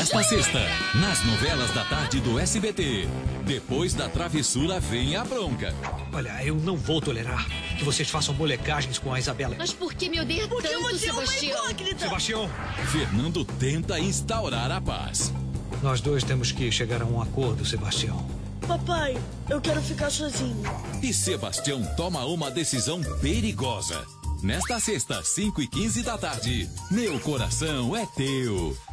Nesta sexta, nas novelas da tarde do SBT. Depois da travessura vem a bronca. Olha, eu não vou tolerar que vocês façam molecagens com a Isabela. Mas por que me odeia tanto, Sebastião? Sebastião! Fernando tenta instaurar a paz. Nós dois temos que chegar a um acordo, Sebastião. Papai, eu quero ficar sozinho. E Sebastião toma uma decisão perigosa. Nesta sexta, 5h15 da tarde, Meu Coração é Teu.